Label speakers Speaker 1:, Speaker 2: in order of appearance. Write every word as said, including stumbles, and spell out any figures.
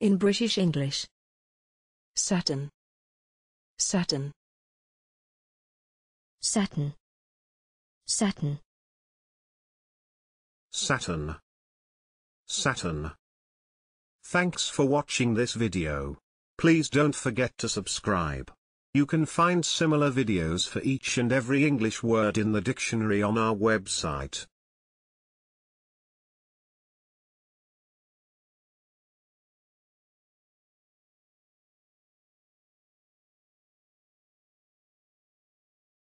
Speaker 1: In British English. Saturn. Saturn.
Speaker 2: Saturn. Saturn.
Speaker 3: Saturn. Saturn. Thanks for watching this video. Please don't forget to subscribe. You can find similar videos for each and every English word in the dictionary on our website.